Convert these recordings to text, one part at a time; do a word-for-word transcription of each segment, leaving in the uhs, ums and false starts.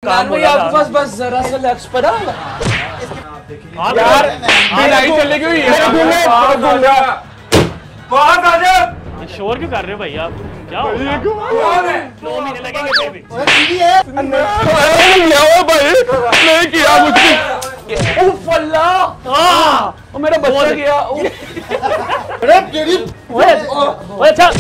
काम भाई आपके पास बस जरा सा लक्स पड़ा यार बिलाई चले गई है। बाहर आ जा। शोर क्यों कर रहे हो भाई आप? क्या हो गया? दो महीने लगेंगे बेबी। भाई नहीं किया मुझे। उफ अल्लाह, हाँ मेरा बच्चा गया। अरे तेरी ओए अच्छा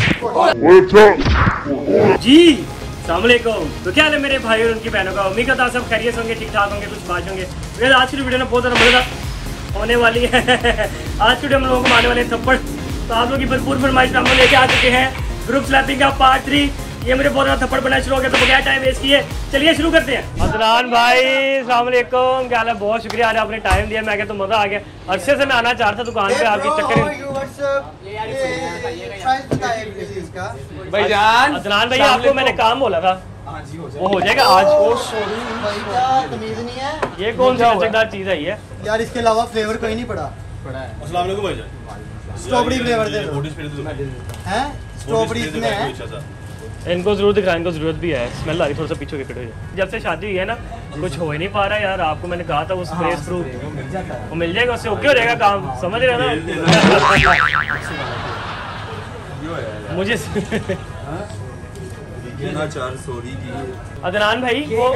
जी अस्सलाम वालेकुम। तो क्या हाल है मेरे भाई और उनकी बहनों का? उम्मीद करता सब खैरियत होंगे, ठीक ठाक होंगे, कुछ बात होंगे। फिर आज की वीडियो में बहुत ज़्यादा मज़ेदार होने वाली है। आज की वीडियो हम लोगों को मारने वाले हैं थप्पड़। तो आप लोग की भरपूर फरमाइश हम लोग लेके आ चुके हैं ग्रुप स्लैपिंग का पार्ट थ्री। ये मुझे बहुत ज़्यादा थप्पड़ बनना शुरू हो गया, तो बगैर टाइम वेस्ट किए चलिए शुरू करते हैं। अदनान भाई अस्सलाम वालेकुम, क्या हाल है? बहुत शुक्रिया, आज आपने टाइम दिया। मैं क्या तो मज़ा आ गया। अरसे से मैं आना चाह रहा था दुकान पे, आपकी चक्कर भाईजान। अदनान भाई आपको मैंने काम बोला था, वो हो जाएगा आज। तमीज नहीं है ये कौन सी मजेदार चीज़ है ये यार? इसके अलावा फ्लेवर कोई नहीं पड़ा। अस्सलाम वालेकुम भाईजान। स्ट्रॉबेरी फ्लेवर दे दो। हैं स्ट्रॉबेरी इसमें है। इनको जरूर दिखा, इनको जरूरत भी है। स्मेल आ रही, थोड़ा सा पीछे विकेट हो जाए। जब से शादी हुई है ना, कुछ हो ही नहीं पा रहा यार। आपको मैंने कहा था वो स्प्रे स्प्रू वो मिल जाएगा, उससे ओके हो जाएगा काम, समझ रहे हो ना? मुझे अदनान भाई वो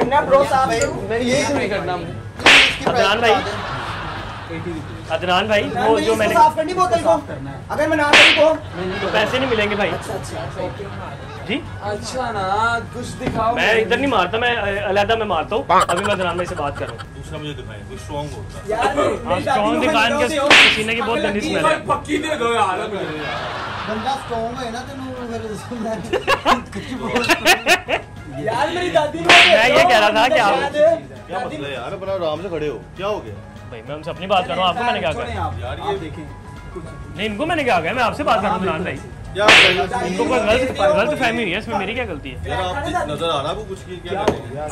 अदनान भाई अदनान भाई वो जो मैंने साफ करनी बोतल को, अगर मैं ना करूं तो तो पैसे नहीं मिलेंगे भाई जी। अच्छा ना कुछ दिखाओ। मैं इधर नहीं मारता, मैं अलहदा में मारता हूँ। अभी मैं अदनान भाई से बात कर रहा हूँ। दूसरा मुझे दिखाएं, कोई स्ट्रांग होता है यार। स्ट्रांग दिखाएं के पसीने की बहुत गंदी स्मेल है। पक्की दे दो यार। बंदा स्ट्रांग है ना तेनू यार। मेरी दादी ने मैं ये कह रहा था कि आप क्या मसला है यार? अपना आराम से खड़े हो, क्या हो गया भाई? मैं उनसे अपनी बात कर रहा हूँ, आपको मैंने क्या कहा यार? ये देखें नहीं, इनको मैंने क्या कहा? मैं आपसे बात कर रहा हूँ अदनान भाई। यार इनको कोई गलत गलत फहमी हुई है, इसमें मेरी क्या गलती है? यार आप नजर आ रहा वो कुछ की क्या करेंगे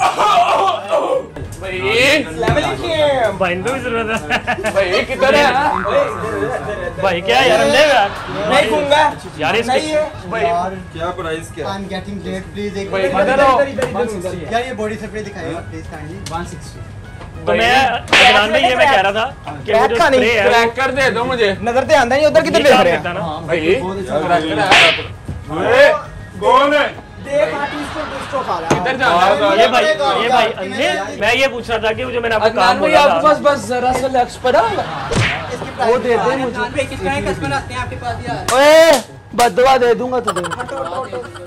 भाई भाई इनको भी जरूरत है। भाई किधर है भाई क्या यार, अंधे हो यार? नहीं दूंगा यार इसके यार। क्या प्राइस क्या? I am getting late, please एक भाई इधर आओ। यार ये बॉडी स्प्रे दिखाइए प्लीज काइंडली। तो मैं अदनान भाई ये मैं कह रहा था कि वो जो स्प्रे है क्रैकर दे दो मुझे। नजर ते आंदा नहीं उधर किधर देख रहे हैं ना भाई कौन है? देख आर्टिस्ट को डिस्ट्रो खा रहा है। इधर जाना ये भाई ये भाई अंधे। मैं ये पूछ रहा था कि वो जो मैंने आपको काम अदनान भाई बोला आपके था, पास बस जरा सा लक्स पड़ा वो दे दे मुझे। कितना है कस्टमर आते हैं आपके पास यार? ओए बदवा दे दूंगा तुझे।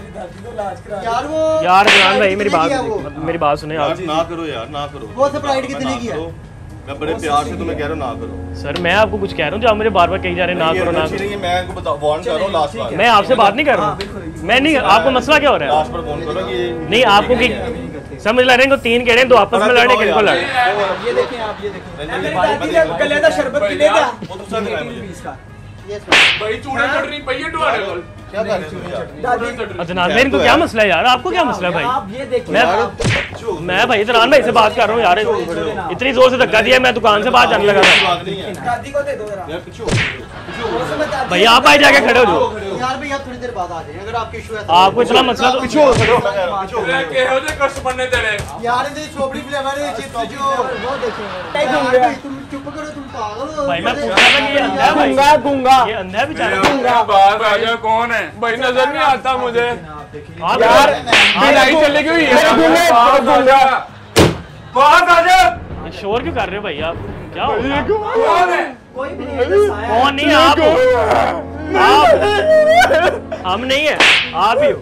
यार वो यार अदनान भाई मेरी बात कितने की है वो? मेरी बात सुने यार आप। ना करो यार, ना करो। वो स्प्राइट कितने की है? मैं बड़े प्यार से तुम्हें कह रहा हूँ ना करो। सर मैं आपको कुछ कह रहा हूँ जो आप मुझे बार बार कही जा रहे हैं ना करो ना अच्छी करो। नहीं है, मैं इनको बता वार्न कर रहा हूँ लास्ट बार। मैं आपसे बात नहीं कर रहा हूँ। मैं नहीं, आपको मसला क्या हो रहा है? लास्ट पर फोन करो कि नहीं आपको कि समझ लड़ रहे हैं, तीन कह रहे हैं, दो आपस में लड़ने किनको लड़। ये देखें आप, ये देखें कलेदा शरबत की ले जा। वो दूसरा दिखाएं मुझे। भाई चूड़ा चढ़ रही भैया डुआरे बोल। क्या कर रहे हो? अदनान भाई इनको क्या मसला है यार? आपको क्या मसला है भाई? आप ये देखिए। मैं मैं भाई अदनान भाई से बात कर रहा हूँ यार। इतनी जोर से धक्का दिया, मैं दुकान से बाहर जाने लगा था। दादी को दे दो जरा। भैया आप आए जाके खड़े हो जाओ। यार भैया थोड़ी देर बाद आ जाइए अगर आपकी इशू है तो। आपको इतना मसला तो पीछे हो खड़े हो, मैं कह रहा हूँ पीछे हो। केहो जे कस्टमर ने तेरे यार ये स्ट्रॉबेरी फ्लेवर है चिप्स जो वो देखें। तुम चुप करो, तुम पागल हो। भाई मैं पूछ रहा था कि ये अंधा है भाई? दूंगा दूंगा ये अंधा है बेचारा। बाहर आ जा। कौन है भाई? नजर नहीं आता मुझे आप यार। आप- बिलाई चली गई है। दूंगा बाहर आ जा। ये शोर क्यों कर रहे हो भाई आप? क्या हो गया? कौन है? कोई भी नहीं है। कौन नहीं है? आप हो। आप हम नहीं है, आप ही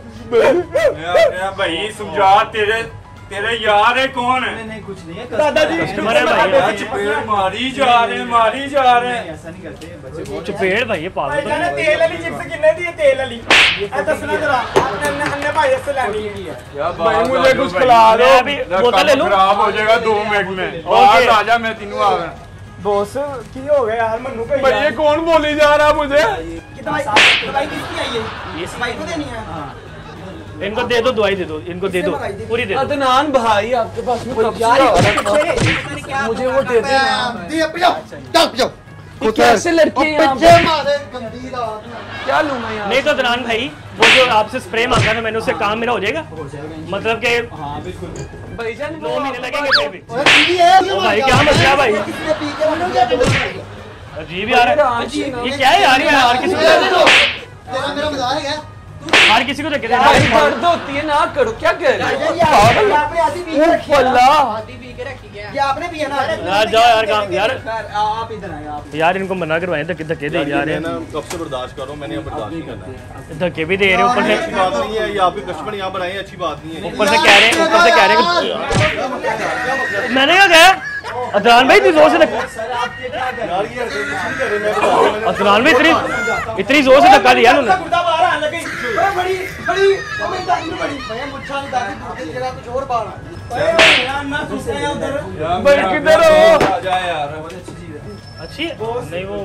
हो। भाई समझा, तेरे तेरे यार है कौन है? नहीं कुछ नहीं है। दादाजी कस्टमर है भाई। चपेड़ मारी जा रहे मारी जा रहे ऐसा नहीं करते बच्चे बहुत। चपेड़ भाई ये पागल तो नहीं है? तेल वाली चिप्स कितने दी है? तेल वाली ए दसना जरा आपने अन्य अन्य भाई से लेनी है। भाई मुझे कुछ खिला दो। मैं अभी बोतल ले लूं? खराब हो जाएगा दो मिनट में। बाहर आ जा, मैं तीनों आ गया। बॉस की हो गया यार? मन्नू को भाई ये कौन बोली जा रहा मुझे? दवाई दवाई किसकी आई है? ये दवाई को देनी है। इनको दे दो, दवाई दे दो, इनको दे दो, पूरी दे दो। अदनान भाई आपके पास में कब से यार आ रहा है? मैंने क्या मुझे वो दे दे। दी पियो जाओ पियो। ये कैसे लड़के हैं यहाँ पे? बच्चे मारे गंदी रात में। क्या लूं मैं यार? नहीं तो अदनान भाई वो जो आपसे स्प्रे मांगा था मैंने, उससे काम मेरा हो जाएगा? मतलब कि भाईजान नौ महीने लगेंगे फिर भी। ओए बीवी है ओ भाई क्या मसला है भाई? किसने पी के मैंने क्या बोला? अजीब यार है। ये क्या है यार? ये हर किसी को तेरा मेरा मजाक है। हर किसी को धक्के दे भाई रहा है। दर्द होती है ना करो क्या कर रहे हो ये आपने आधी पी के रखी है। अल्लाह ये आपने पिया ना? यार जाओ यार काम यार आप इधर आए आप यार इनको मना करवाएं धक्के धक्के दे यार मैं ना कब से बर्दाश्त कर रहा हूँ, मैंने अब बर्दाश्त नहीं करना है। धक्के भी दे रहे हो ऊपर अच्छी से बात नहीं है, ये आपके कस्टमर यहाँ बनाए अच्छी बात नहीं है। ऊपर से कह रहे हैं ऊपर से कह रहे हैं मैंने क्या कहा? अदनान भाई इतनी जोर से धक्का यार ये ऐसे नहीं कर रहे, मैं बता रहा हूँ। अदनान भाई इतनी इतनी जोर से धक्का दिया उन्होंने। गुर्दा बाहर आने लगी बड़ी बड़ी ओ मेरी दादी बड़ी भैया मुच्छा नहीं दादी दूसरी जगह कुछ और बाल यार ना दूसरे हैं उधर भाई किधर हो? आ जा यार। अच्छी नहीं वो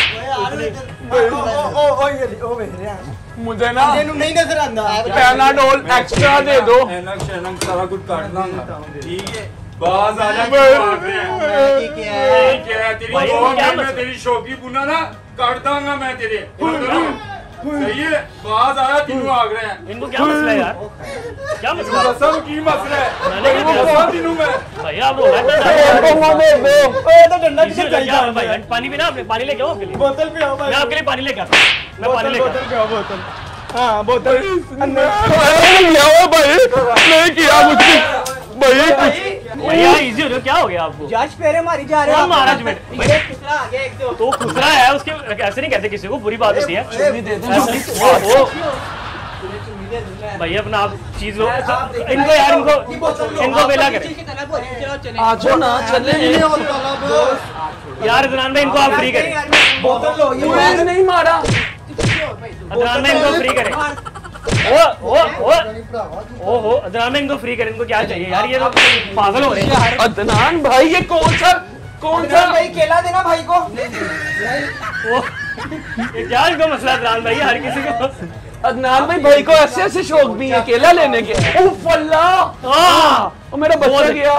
ओ ओ ओ ये ओ वे मुझे ना ਇਹਨੂੰ ਨਹੀਂ ਨਜ਼ਰ ਆਂਦਾ पैनाडोल एक्स्ट्रा दे दो। एनक शेनक सारा कुछ काट लांगा, ठीक है? बाज आ जा क्यों भाग रहे हैं? ठीक है क्या है तेरी भाई, वो क्या मैं मसला? तेरी शौकी बुना ना काट दूंगा मैं तेरे। सही है, बाज आया तीनों आग रहे हैं। इनको क्या मसला है यार? क्या मसला है? कसम की मसला है, मैंने क्या वो किया? कौन तीनों में भाई आप रो रहे हैं दे दो ਓਏ ਤਾਂ ਡੰਡਾ किसी किसे को क्या चाहिए भाई पानी पीना आपने? पानी लेके आओ आपके लिए। बोतल पियो भाई मैं आपके लिए पानी लेके आता हूं। मैं पानी लेके आता बोतल पियो बोतल हां बोतल नहीं किया वो भाई नहीं किया मुझसे भाई हूं। भाई यार इजी हो रहा है, क्या हो गया आपको? जश पेरे मारी जा रहे कौन मारा जुमेट? ये कितना आ गया एक दो तो खुसरा है उसके ऐसे नहीं कहते किसी को, बुरी बात होती है। दे दो ऐसे- ओ, ओ, भाई अपना आप चीज लो इनको यार इनको इनको बेला करें आ जाओ ना चले यार अदनान भाई इनको आप फ्री करें। बोतल लो ये मैंने नहीं मारा। अदनान भाई इनको फ्री करें। ओ ओ ओ ओ हो अदनान भाई इनको फ्री करें। इनको क्या चाहिए यार? ये लोग पागल हो रहे हैं। अदनान भाई ये कौन सा कौन सा भाई केला देना भाई को ओ, ये क्या इनको मसला है अदनान भाई? हर किसी को अदनान भाई भाई को ऐसे ऐसे शौक भी है केला लेने के। उफ अल्लाह हाँ ओ मेरा बच्चा गया।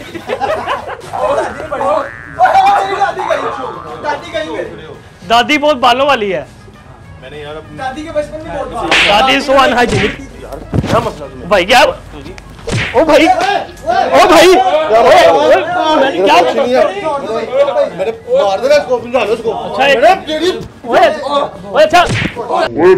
दादी गई दादी गई मेरी दादी बहुत बालों वाली है। मैंने यार अपनी दादी के बचपन में बहुत बात दादी सो अनहाइजीनिक। क्या मसला तुम्हें? भाई क्या ओ भाई ओ भाई मैंने क्या नहीं है मेरे मार देना इसको, समझा लो इसको। अच्छा एक- मेरे तेरी ओए ओए अच्छा ओए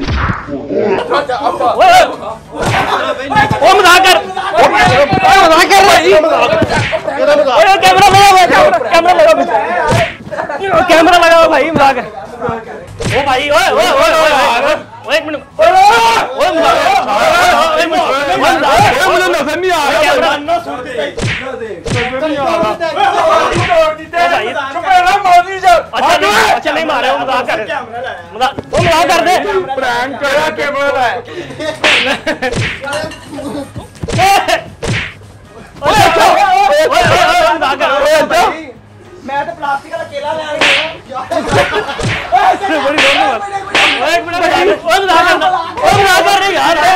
ओ मजाक कर ओ मजाक कर भाई। तेरा मजाक ओए कैमरा लगा हुआ है, कैमरा कैमरा लगा हुआ है। कैमरा लगा हुआ है भाई मजाक है। ओ भाई ओए ओए ओए ओए ओए एक मिनट ओए ओए मजाक कर। एक मिनट ओए मजाक कर। मुझे नजर नहीं आ रहा। कैमरा अच्छा नहीं अच्छा नहीं मारा वो मजाक कर मजाक वो मजाक कर दे। प्रैंक करा कैमरा है। ओए अच्छा ओए ओए मजाक कर। मैं तो प्लास्टिक वाला केला ले आया बड़ी जोर से मार। ओए एक मिनट ओए मजाक कर ओए मजाक कर रही यार।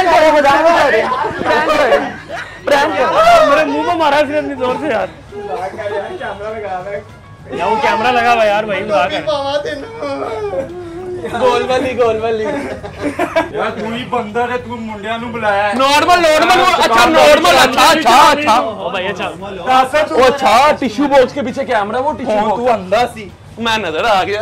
मेरे मुंह में मारा इसने इतनी जोर से यार। कैमरा लगा है यार वो कैमरा लगा हुआ यार भाई मजाक कर। पावा तेन गोल वाली गोल वाली यार तू ही बंदर है, तू मुंडिया नु बुलाया है। नॉर्मल नॉर्मल अच्छा नॉर्मल अच्छा अच्छा अच्छा ओ भाई अच्छा वो अच्छा टिश्यू बॉक्स के पीछे कैमरा वो टिश्यू तू बॉक्स अंधा सी। मैं नजर आ गया।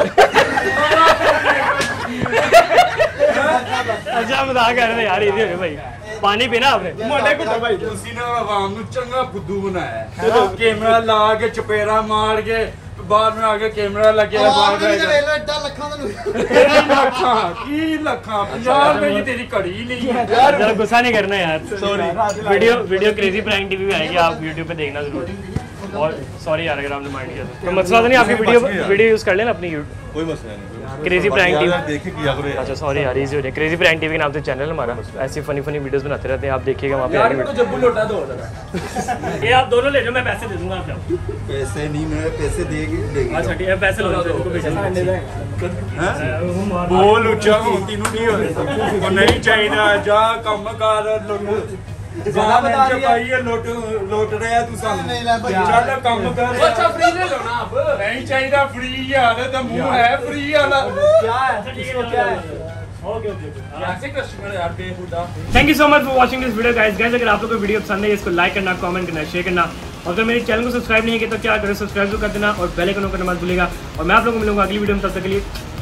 अच्छा मजाक कर रहे यार इजी हो गया भाई। पानी पीना आपने? मोटे कुत्ता भाई ਤੁਸੀਂ ਨਾ ਆਵਾਮ ਨੂੰ ਚੰਗਾ ਫੁੱਦੂ ਬਣਾਇਆ ਹੈ। ਕੈਮਰਾ ਲਾ ਕੇ ਚਪੇੜਾ ਮਾਰ ਕੇ ਬਾਹਰ में आके कैमरा लगे बाहर तेरे गए वेला एडा लखा दा तेरी लखा की लखा पंजाब में ये तेरी कड़ी नहीं है। जरा गुस्सा नहीं करना यार। Sorry video video crazy prank TV में आएगी, आप यूट्यूब पे देखना जरूर। और सॉरी यार अगर आपने माइंड किया तो मसला तो नहीं। आपकी वीडियो वीडियो यूज कर लेना अपनी यूट्यूब कोई मसला नहीं। Crazy prank TV. देखे किया करो यार। अच्छा सॉरी यार इजी हो जाए। क्रेजी प्रैंक टीवी के नाम से चैनल हमारा, ऐसी फनी फनी वीडियोस बनाते रहते हैं, आप देखिएगा वहाँ पे आएंगे वीडियो। जब्बू लोटा दो जरा। ये आप दोनों ले जाओ, मैं पैसे दे दूंगा आप जाओ। पैसे नहीं, मैं पैसे देगी देगी। अच्छा ठीक है पैसे लो इनको भेजना। बोल ऊंचा होती नु नहीं हो तो नहीं चाहिए जा कम कर लुट ज्यादा बता रही है। भाई ये लुट लुट रहा तू सन नहीं ला भाई। चल कम कर। अच्छा फ्री ले लो ना आप। नहीं चाहिए फ्री यार तो मुंह है फ्री वाला। क्या है इसको क्या है ओके ओके ऐसे कस्टमर यार बेहुदा। Thank you so much for watching this video guys. Guys अगर आप लोगों को वीडियो पसंद है इसको लाइक करना, कमेंट करना, शेयर करना, और अगर मेरे चैनल को सब्सक्राइब नहीं किया तो क्या करें, सब्सक्राइब तो कर देना और बेल आइकन को करना मत भूलिएगा। और मैं आप लोगों को मिलूंगा अगली वीडियो में, तब तक के लिए